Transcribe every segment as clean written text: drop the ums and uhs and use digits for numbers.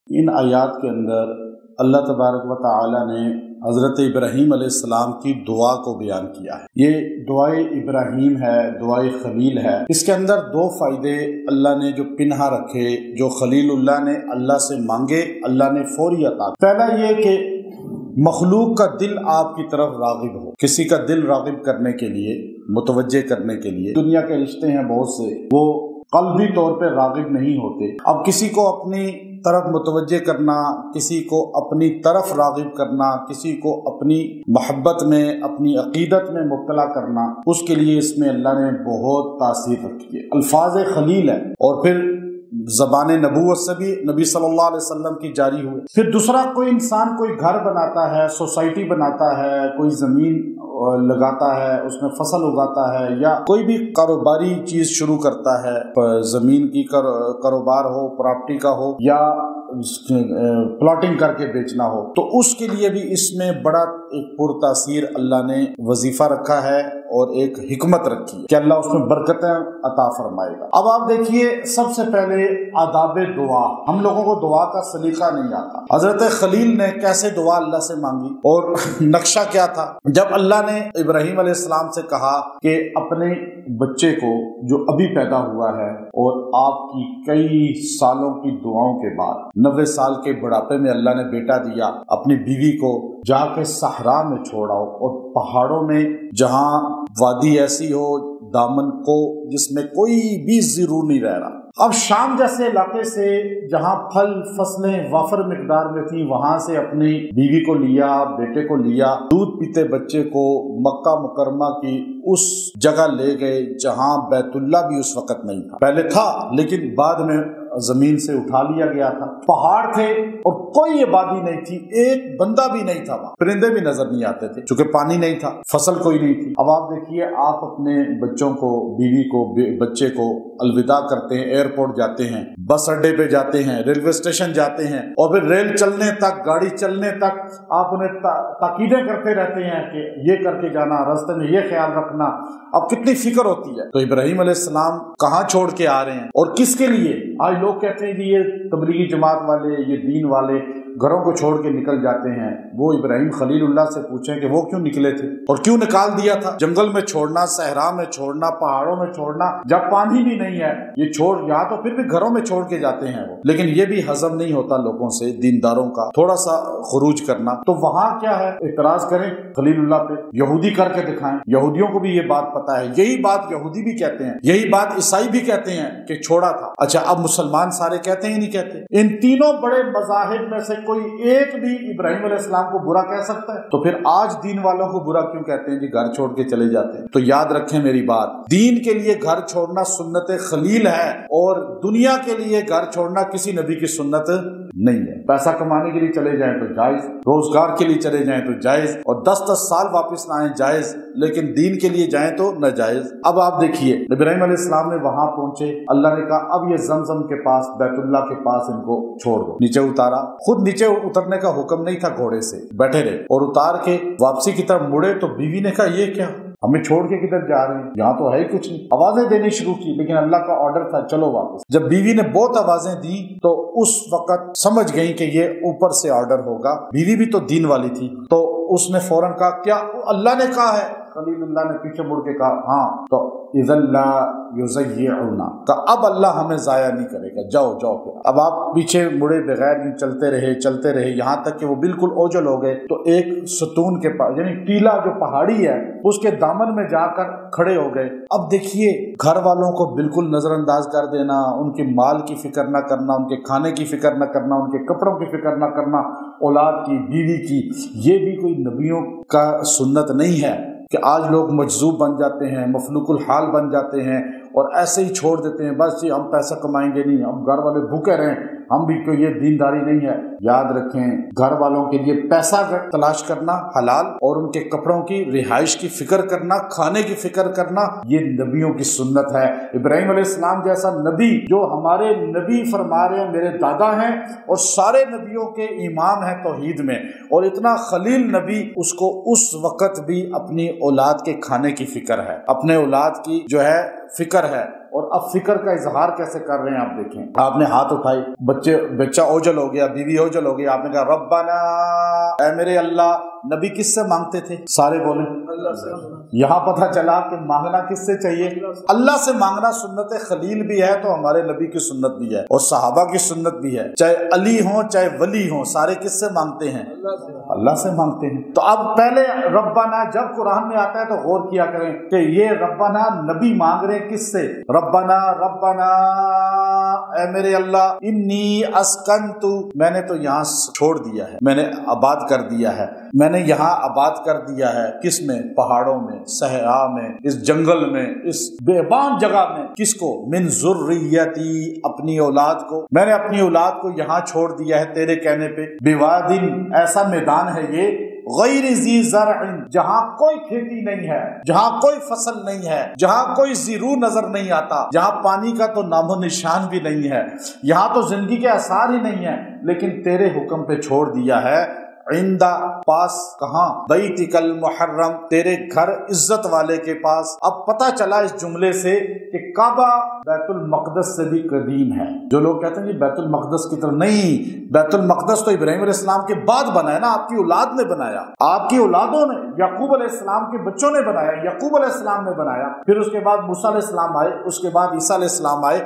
ان آیات کے اندر اللہ تبارک و تعالی نے حضرت ابراہیم علیہ السلام کی دعا کو بیان کیا ہے۔ یہ دعائے ابراہیم ہے، دعائے خلیل ہے۔ اس کے اندر دو فائدے اللہ نے جو پنہا رکھے، جو خلیل اللہ نے اللہ سے مانگے، اللہ نے فوری عطا کیا۔ پہلا یہ کہ مخلوق کا دل آپ کی طرف راغب ہو، کسی کا دل راغب کرنے کے لیے، متوجہ کرنے کے لیے۔ دنیا کے رشتے ہیں بہت سے، وہ قلبی طور پہ راغب نہیں ہوتے۔ اب کسی کو اپنی طرف متوجہ کرنا، کسی کو اپنی طرف راغب کرنا، کسی کو اپنی محبت میں، اپنی عقیدت میں مبتلا کرنا، اس کے لیے اس میں اللہ نے بہت تاثیر رکھی ہے۔ الفاظ خلیل ہے، اور پھر زبان نبوت سے بھی نبی صلی اللہ علیہ وسلم کی جاری ہوئے۔ پھر دوسرا، کوئی انسان کوئی گھر بناتا ہے، سوسائٹی بناتا ہے، کوئی زمین لگاتا ہے، اس میں فصل اگاتا ہے، یا کوئی بھی کاروباری چیز شروع کرتا ہے، زمین کی کاروبار ہو، پراپرٹی کا ہو، یا پلاٹنگ کر کے بیچنا ہو، تو اس کے لیے بھی اس میں بڑا ایک پرتاثیر اللہ نے وظیفہ رکھا ہے اور ایک حکمت رکھی ہے کہ اللہ اس میں برکتیں عطا فرمائے گا۔ اب آپ دیکھیے، سب سے پہلے آداب دعا۔ ہم لوگوں کو دعا کا سلیقہ نہیں آتا۔ حضرت خلیل نے کیسے دعا اللہ سے مانگی اور نقشہ کیا تھا؟ جب اللہ نے ابراہیم علیہ السلام سے کہا کہ اپنے بچے کو جو ابھی پیدا ہوا ہے اور آپ کی کئی سالوں کی دعاؤں کے بعد 90 سال کے بڑھاپے میں اللہ نے بیٹا دیا، اپنی بیوی کو جا کے صحرا میں چھوڑاؤ، اور پہاڑوں میں جہاں وادی ایسی ہو دامن کو جس میں کوئی بھی ضرور نہیں رہ رہا۔ اب شام جیسے علاقے سے جہاں پھل فصلیں وافر مقدار میں تھیں، وہاں سے اپنی بیوی کو لیا، بیٹے کو لیا، دودھ پیتے بچے کو مکہ مکرمہ کی اس جگہ لے گئے جہاں بیت اللہ بھی اس وقت نہیں تھا۔ پہلے تھا لیکن بعد میں زمین سے اٹھا لیا گیا تھا۔ پہاڑ تھے اور کوئی آبادی نہیں تھی، ایک بندہ بھی نہیں تھا وہاں، پرندے بھی نظر نہیں آتے تھے چونکہ پانی نہیں تھا، فصل کوئی نہیں تھی۔ اب آپ دیکھیے، آپ اپنے بچوں کو، بیوی کو، بچے کو الوداع کرتے ہیں، ایئرپورٹ جاتے ہیں، بس اڈے پہ جاتے ہیں، ریلوے اسٹیشن جاتے ہیں، اور پھر ریل چلنے تک، گاڑی چلنے تک آپ انہیں تاکیدیں کرتے رہتے ہیں کہ یہ کر کے جانا، راستے میں یہ خیال رکھنا۔ اب کتنی فکر ہوتی ہے۔ تو ابراہیم علیہ السلام کہاں چھوڑ کے آ رہے ہیں اور کس کے لیے؟ آج لوگ کہتے ہیں کہ یہ تبلیغی جماعت والے، یہ دین والے گھروں کو چھوڑ کے نکل جاتے ہیں۔ وہ ابراہیم خلیل اللہ سے پوچھیں کہ وہ کیوں نکلے تھے اور کیوں نکال دیا تھا؟ جنگل میں چھوڑنا، صحرا میں چھوڑنا، پہاڑوں میں چھوڑنا، جب پانی بھی نہیں ہے یہ چھوڑ، یا تو پھر بھی گھروں میں چھوڑ کے جاتے ہیں وہ۔ لیکن یہ بھی ہضم نہیں ہوتا لوگوں سے، دینداروں کا تھوڑا سا خروج کرنا۔ تو وہاں کیا ہے؟ اعتراض کریں خلیل اللہ پہ، یہودی کر کے دکھائیں۔ یہودیوں کو بھی یہ بات پتا ہے، یہی بات یہودی بھی کہتے ہیں، یہی بات عیسائی بھی کہتے ہیں کہ چھوڑا تھا۔ اچھا، اب مسلمان سارے کہتے ہیں نہیں کہتے؟ ان تینوں بڑے مذاہب میں سے کوئی ایک بھی ابراہیم علیہ السلام کو برا کہہ سکتا ہے؟ تو پھر آج دین والوں کو برا کیوں کہتے ہیں جی گھر چھوڑ کے چلے جاتے ہیں؟ تو یاد رکھیں میری بات، دین کے لیے گھر چھوڑنا سنت خلیل ہے، اور دنیا کے لیے گھر چھوڑنا کسی نبی کی سنت نہیں ہے۔ پیسہ کمانے کے لیے چلے جائیں تو جائز، روزگار کے لیے چلے جائیں تو جائز، اور 10 سال واپس نہ آئیں جائز، لیکن دین کے لیے جائیں تو ناجائز۔ اب آپ دیکھیے، ابراہیم علیہ السلام نے وہاں پہنچے، اللہ نے کہا اب یہ زمزم کے پاس، بیت اللہ کے پاس ان کو چھوڑ دو۔ نیچے اتارا، خود نیچے اترنے کا حکم نہیں تھا، گھوڑے سے بیٹھے رہے، اور اتار کے واپسی کی طرف مڑے تو بیوی نے کہا یہ کیا، ہمیں چھوڑ کے کدھر جا رہے ہیں؟ یہاں تو ہے ہی کچھ نہیں۔ آوازیں دینی شروع کی، لیکن اللہ کا آرڈر تھا چلو واپس۔ جب بیوی نے بہت آوازیں دی تو اس وقت سمجھ گئی کہ یہ اوپر سے آرڈر ہوگا۔ بیوی بھی تو دین والی تھی، تو اس نے فوراً کہا کیا اللہ نے کہا ہے؟ خلیل اللہ نے پیچھے مڑ کے کہا ہاں، تو اذا لا یضیعنا، تو اب اللہ ہمیں ضائع نہیں کرے گا، جاؤ جاؤ۔ پھر اب آپ پیچھے مڑے بغیر یوں چلتے رہے یہاں تک کہ وہ بالکل اوجل ہو گئے، تو ایک ستون کے پاس، یعنی ٹیلا جو پہاڑی ہے اس کے دامن میں جا کر کھڑے ہو گئے۔ اب دیکھیے، گھر والوں کو بالکل نظر انداز کر دینا، ان کے مال کی فکر نہ کرنا، ان کے کھانے کی فکر نہ کرنا، ان کے کپڑوں کی فکر نہ کرنا، اولاد کی، بیوی کی، یہ بھی کوئی نبیوں کا سنت نہیں ہے کہ آج لوگ مجذوب بن جاتے ہیں، مفلوق الحال بن جاتے ہیں اور ایسے ہی چھوڑ دیتے ہیں، بس جی ہم پیسہ کمائیں گے نہیں، ہم گھر والے بھوکے رہیں، ہم بھی کوئی یہ دینداری نہیں ہے۔ یاد رکھیں، گھر والوں کے لیے پیسہ تلاش کرنا حلال، اور ان کے کپڑوں کی، رہائش کی فکر کرنا، کھانے کی فکر کرنا، یہ نبیوں کی سنت ہے۔ ابراہیم علیہ السلام جیسا نبی، جو ہمارے نبی فرما رہے ہیں میرے دادا ہیں اور سارے نبیوں کے امام ہیں توحید میں، اور اتنا خلیل نبی، اس کو اس وقت بھی اپنی اولاد کے کھانے کی فکر ہے، اپنے اولاد کی جو ہے فکر ہے، اور اب فکر کا اظہار کیسے کر رہے ہیں آپ دیکھیں. آپ نے ہاتھ اٹھائی, بچہ اوجل ہو گیا, بیوی اوجل ہو گئی, آپ نے کہا ربنا اے میرے اللہ. نبی کس سے مانگتے تھے؟ سارے بولیں اللہ سے. یہاں پتہ چلا کہ مانگنا کس سے چاہیے؟ اللہ سے مانگنا سنت خلیل بھی ہے تو ہمارے نبی کی سنت بھی ہے اور صحابہ کی سنت بھی ہے. چاہے علی ہوں چاہے ولی ہوں, سارے کس سے مانگتے ہیں؟ اللہ سے مانگتے ہیں. تو اب پہلے ربنا جب قرآن میں آتا ہے تو غور کیا کریں کہ یہ ربنا نبی مانگ رہے کس سے؟ ربنا اے میرے اللہ انی اسکنت, میں نے تو یہاں چھوڑ دیا ہے, میں نے آباد کر دیا ہے, میں نے یہاں آباد کر دیا ہے. کس میں؟ پہاڑوں میں, صحرا میں, اس جنگل میں, اس بیابان جگہ میں. کس کو؟ من ذریتی, اپنی اولاد کو. میں نے اپنی اولاد کو یہاں چھوڑ دیا ہے تیرے کہنے پہ. بوادن, ایسا میدان ہے یہ, غیر ذی زرع, جہاں کوئی کھیتی نہیں ہے, جہاں کوئی فصل نہیں ہے, جہاں کوئی زیرو نظر نہیں آتا, جہاں پانی کا تو نام و نشان بھی نہیں ہے, یہاں تو زندگی کے آثار ہی نہیں ہے, لیکن تیرے حکم پہ چھوڑ دیا ہے. عندہ, پاس, کہاں؟ بیتک المحرم, تیرے گھر عزت والے کے پاس. اب پتہ چلا اس جملے سے کہ کعبہ بیت المقدس سے بھی قدیم ہے. جو لوگ کہتے ہیں کہ بیت المقدس کی طرف نہیں, بیت المقدس تو ابراہیم علیہ السلام کے بعد بنا ہے نا, آپ کی اولاد نے بنایا, آپ کی اولادوں نے, یعقوب علیہ السلام کے بچوں نے بنایا, یعقوب علیہ السلام نے بنایا, پھر اس کے بعد موسیٰ علیہ السلام آئے, اس کے بعد عیسیٰ علیہ السلام آئے,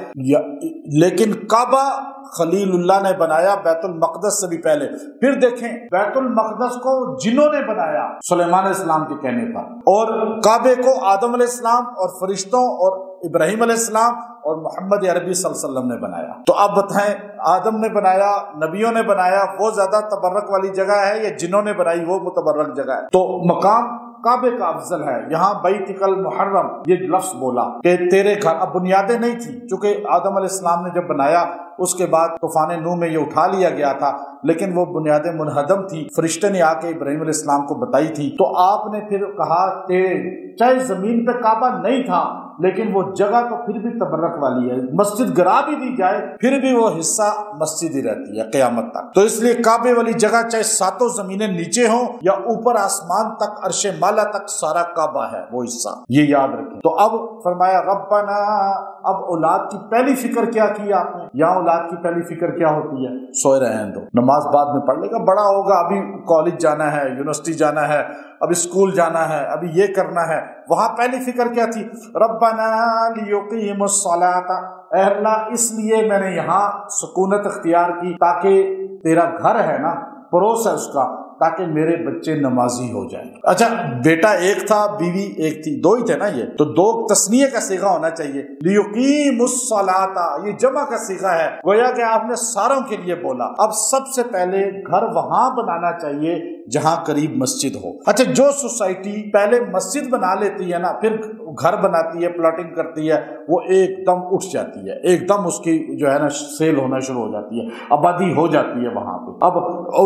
لیکن کعبہ خلیل اللہ نے بنایا بیت المقدس سے بھی پہلے. پھر دیکھیں بیت المقدس کو جنہوں نے بنایا سلیمان علیہ السلام کے کہنے پر, اور کعبے کو آدم علیہ السلام اور فرشتوں اور ابراہیم علیہ السلام اور محمد عربی صلی اللہ علیہ وسلم نے بنایا. تو اب بتائیں آدم نے بنایا, نبیوں نے بنایا, وہ زیادہ تبرک والی جگہ ہے یا جنہوں نے بنائی وہ متبرک جگہ ہے؟ تو مقام کعبے کا افضل ہے. یہاں بیتک المحرم یہ لفظ بولا کہ تیرے گھر, اب بنیادیں نہیں تھی چونکہ آدم علیہ السلام نے جب بنایا اس کے بعد طوفان نوح میں یہ اٹھا لیا گیا تھا, لیکن وہ بنیادیں منہدم تھی, فرشتے نے آ کے ابراہیم علیہ السلام کو بتائی تھی. تو آپ نے پھر کہا کہ چاہے زمین پہ کعبہ نہیں تھا لیکن وہ جگہ تو پھر بھی تبرک والی ہے, مسجد گرا بھی دی جائے پھر بھی وہ حصہ مسجد ہی رہتی ہے قیامت تک. تو اس لیے کعبے والی جگہ چاہے ساتوں زمینیں نیچے ہوں یا اوپر آسمان تک, عرش مالا تک سارا کعبہ ہے وہ حصہ, یہ یاد رکھیں. تو اب فرمایا ربنا, اب اولاد کی پہلی فکر کیا کی آپ نے؟ یہاں اولاد کی پہلی فکر کیا ہوتی ہے؟ سوئے رہے ہیں تو نماز بعد میں پڑھ لے گا, بڑا ہوگا, ابھی کالج جانا ہے, یونیورسٹی جانا ہے, ابھی اسکول جانا ہے, ابھی یہ کرنا ہے. وہاں پہلی فکر کیا تھی؟ ربنا لیقیموا الصلاۃ, اے اللہ اس لیے میں نے یہاں سکونت اختیار کی تاکہ تیرا گھر ہے نا, پڑوس ہے اس کا, تاکہ میرے بچے نمازی ہو جائیں. اچھا بیٹا ایک تھا, بیوی ایک تھی, دو ہی تھے نا, یہ تو دو تثنیہ کا صیغہ ہونا چاہیے. لیقیموا الصلاۃ, یہ جمع کا صیغہ ہے, گویا کہ آپ نے ساروں کے لیے بولا. اب سب سے پہلے گھر وہاں بنانا چاہیے جہاں قریب مسجد ہو. اچھا جو سوسائٹی پہلے مسجد بنا لیتی ہے نا, پھر گھر بناتی ہے, پلاٹنگ کرتی ہے, وہ ایک دم اٹھ جاتی ہے, ایک دم اس کی جو ہے نا سیل ہونا شروع ہو جاتی ہے, آبادی ہو جاتی ہے وہاں پہ.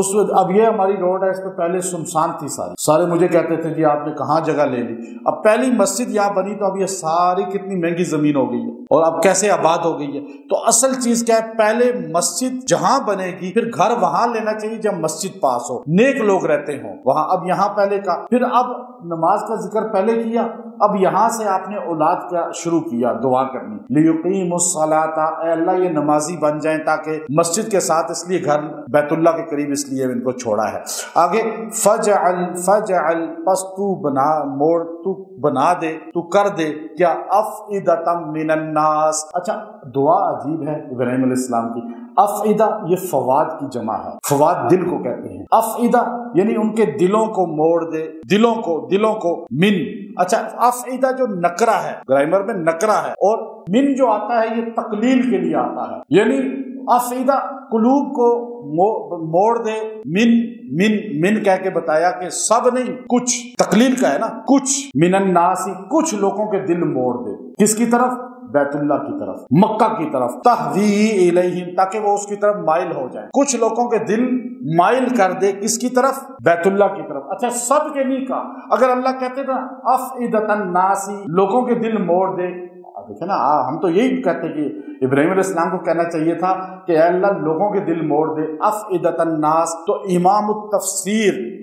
اب یہ ہماری روڈ ہے, اس پہ پہلے سنسان تھی, سارے مجھے کہتے تھے جی آپ نے کہاں جگہ لے لی. اب پہلی مسجد یہاں بنی تو اب یہ ساری کتنی مہنگی زمین ہو گئی ہے اور اب کیسے آباد ہو گئی ہے. تو اصل چیز کیا ہے, پہلے مسجد جہاں بنے گی پھر گھر وہاں لینا چاہیے جب مسجد پاس ہو, نیک لوگ رہتے ہوں وہاں. اب یہاں پہلے کا, پھر اب نماز کا ذکر پہلے کیا, اب یہاں سے آپ نے اولاد کا شروع کیا دعا کرنی. لیقیموا الصلاۃ, اے اللہ یہ نمازی بن جائیں تاکہ مسجد کے ساتھ, اس لیے گھر بیت اللہ کے قریب اس لیے ان کو چھوڑا ہے. آگے فجعل, پس تو بنا, موڑ تو بنا دے, تو کر دے کیا, افئدۃ من الناس. اچھا دعا عجیب ہے ابراہیم علیہ السلام کی. افئدہ یہ فواد کی جمع ہے, فواد دل کو کہتے ہیں. افئدہ یعنی ان کے دلوں کو موڑ دے, دلوں کو من. اچھا افئدہ جو نکرہ ہے, گرامر میں نکرہ ہے, اور من جو آتا ہے یہ تقلیل کے لیے آتا ہے, یعنی افئدہ قلوب کو موڑ دے. من کہہ کے بتایا کہ سب نہیں, کچھ, تقلیل کا ہے نا, کچھ. من الناس, کچھ لوگوں کے دل موڑ دے. کس کی طرف؟ بیت اللہ کی طرف, مکہ کی طرف. تہوی الیہم, تاکہ وہ اس کی طرف مائل ہو جائیں. کچھ لوگوں کے دل مائل کر دے, کس کی طرف؟ بیت اللہ کی طرف. اچھا سب کے نہیں کہا, اگر اللہ کہتے نا افئدۃ الناس, لوگوں کے دل موڑ دے. دیکھیں نا, ہم تو یہی کہتے کہ ابراہیم علیہ السلام کو کہنا چاہیے تھا کہ اے اللہ لوگوں کے دل موڑ دے. افئدۃ الناس, تو امام التفسیر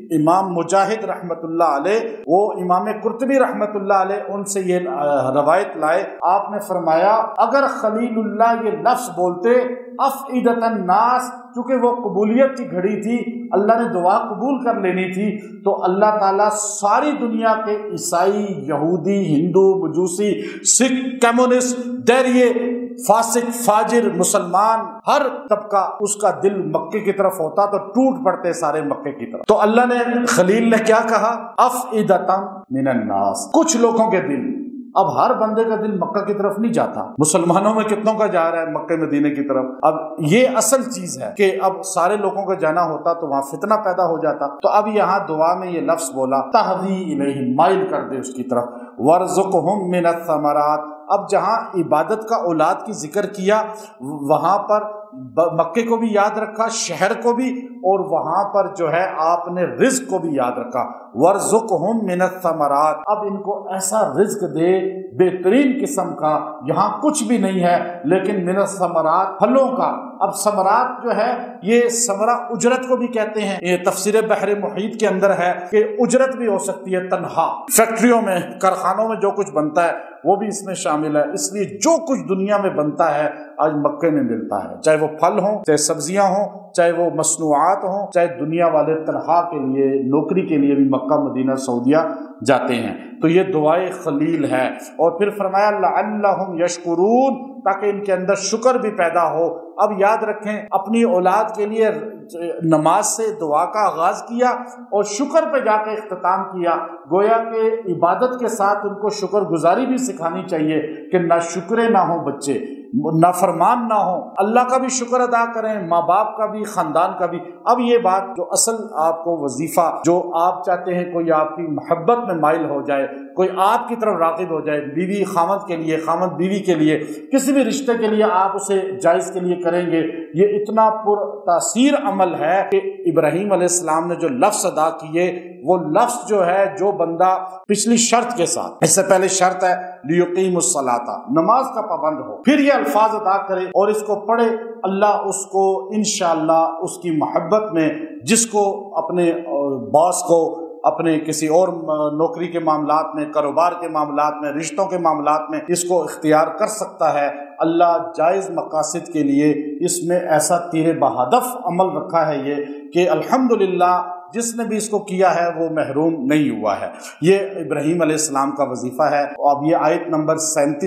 امام مجاہد رحمت اللہ علیہ، وہ امام قرطبی رحمت اللہ علیہ، ان سے یہ روایت لائے، آپ نے فرمایا اگر خلیل اللہ یہ لفظ بولتے افئدۃ الناس، چونکہ وہ قبولیت کی گھڑی تھی، اللہ نے دعا قبول کر لینی تھی، تو اللہ تعالیٰ ساری دنیا کے عیسائی، یہودی، ہندو، مجوسی، سکھ، کمیونسٹ، دہریے، فاسق، فاجر، مسلمان، ہر طبقہ اس کا دل مکے کی طرف ہوتا تو ٹوٹ پڑتے سارے مکے کی طرف۔ تو اللہ نے، خلیل نے کیا کہا؟ افئدۃ من الناس، کچھ لوگوں کے دل۔ اب ہر بندے کا دل مکہ کی طرف نہیں جاتا، مسلمانوں میں کتنوں کا جا رہا ہے مکہ مدینے کی طرف۔ اب یہ اصل چیز ہے کہ اب سارے لوگوں کا جانا ہوتا تو وہاں فتنہ پیدا ہو جاتا۔ تو اب یہاں دعا میں یہ لفظ بولا تہوی الیہم، مائل کر دے اس کی طرف، وارزقہم من الثمرات۔ اب جہاں عبادت کا اولاد کی ذکر کیا، وہاں پر مکے کو بھی یاد رکھا، شہر کو بھی، اور وہاں پر جو ہے آپ نے رزق کو بھی یاد رکھا، وارزقہم من الثمرات۔ اب ان کو ایسا رزق دے بہترین قسم کا، یہاں کچھ بھی نہیں ہے لیکن من الثمرات، پھلوں کا۔ اب ثمرات جو ہے یہ ثمرہ اجرت کو بھی کہتے ہیں، یہ تفسیر بحر محیط کے اندر ہے کہ اجرت بھی ہو سکتی ہے تنہا، فیکٹریوں میں، کارخانوں میں جو کچھ بنتا ہے وہ بھی اس میں شامل ہے۔ اس لیے جو کچھ دنیا میں بنتا ہے آج مکے میں ملتا ہے، چاہے وہ پھل ہوں، چاہے سبزیاں ہوں، چاہے وہ مصنوعات ہوں، چاہے دنیا والے تنخواہ کے لیے، نوکری کے لیے بھی مکہ مدینہ سعودیہ جاتے ہیں۔ تو یہ دعائے خلیل ہے۔ اور پھر فرمایا لعلہم یشکرون، تاکہ ان کے اندر شکر بھی پیدا ہو۔ اب یاد رکھیں، اپنی اولاد کے لیے نماز سے دعا کا آغاز کیا اور شکر پہ جا کے اختتام کیا۔ گویا کہ عبادت کے ساتھ ان کو شکر گزاری بھی سکھانی چاہیے کہ نہ شکرے نہ ہوں بچے، نافرمان نہ ہوں، اللہ کا بھی شکر ادا کریں، ماں باپ کا بھی، خاندان کا بھی۔ اب یہ بات جو اصل آپ کو وظیفہ جو آپ چاہتے ہیں کوئی آپ کی محبت میں مائل ہو جائے، کوئی آپ کی طرف راغب ہو جائے، بیوی خامد کے لیے، خامد بیوی کے لیے، کسی بھی رشتے کے لیے آپ اسے جائز کے لیے کریں گے، یہ اتنا پر تاثیر عمل ہے کہ ابراہیم علیہ السلام نے جو لفظ ادا کیے، وہ لفظ جو ہے، جو بندہ پچھلی شرط کے ساتھ، اس سے پہلے شرط ہے لیقیم الصلاۃ، نماز کا پابند ہو، پھر یہ الفاظ ادا کرے اور اس کو پڑھے، اللہ اس کو انشاءاللہ اس کی محبت میں، جس کو اپنے باس کو، اپنے کسی اور نوکری کے معاملات میں، کاروبار کے معاملات میں، رشتوں کے معاملات میں اس کو اختیار کر سکتا ہے۔ اللہ جائز مقاصد کے لیے اس میں ایسا تیر بہدف عمل رکھا ہے یہ کہ الحمدللہ جس نے بھی اس کو کیا ہے وہ محروم نہیں ہوا ہے۔ یہ ابراہیم علیہ السلام کا وظیفہ ہے۔ اب یہ آیت نمبر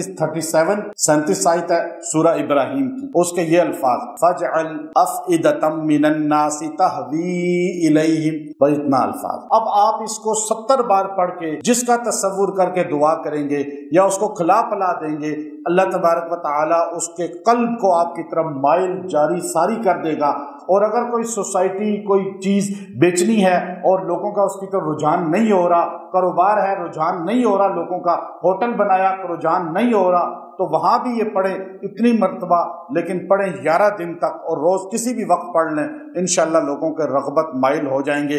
37 آیت ہے سورہ ابراہیم کی، اس کے یہ الفاظ فَاجْعَلْ أَفْئِدَةً مِّنَ النَّاسِ تَهْوِي إِلَيْهِمْ، اور اتنا الفاظ۔ اب آپ اس کو 70 بار پڑھ کے جس کا تصور کر کے دعا کریں گے یا اس کو کھلا پلا دیں گے، اللہ تبارک و تعالیٰ اس کے قلب کو آپ کی طرف مائل جاری ساری کر دے گا۔ اور اگر کوئی سوسائٹی کوئی چیز بیچنی ہے اور لوگوں کا اس کی طرف رجحان نہیں ہو رہا، کاروبار ہے رجحان نہیں ہو رہا لوگوں کا، ہوٹل بنایا رجحان نہیں ہو رہا، تو وہاں بھی یہ پڑھیں اتنی مرتبہ، لیکن پڑھیں 11 دن تک، اور روز کسی بھی وقت پڑھ لیں، انشاءاللہ لوگوں کے رغبت مائل ہو جائیں گے۔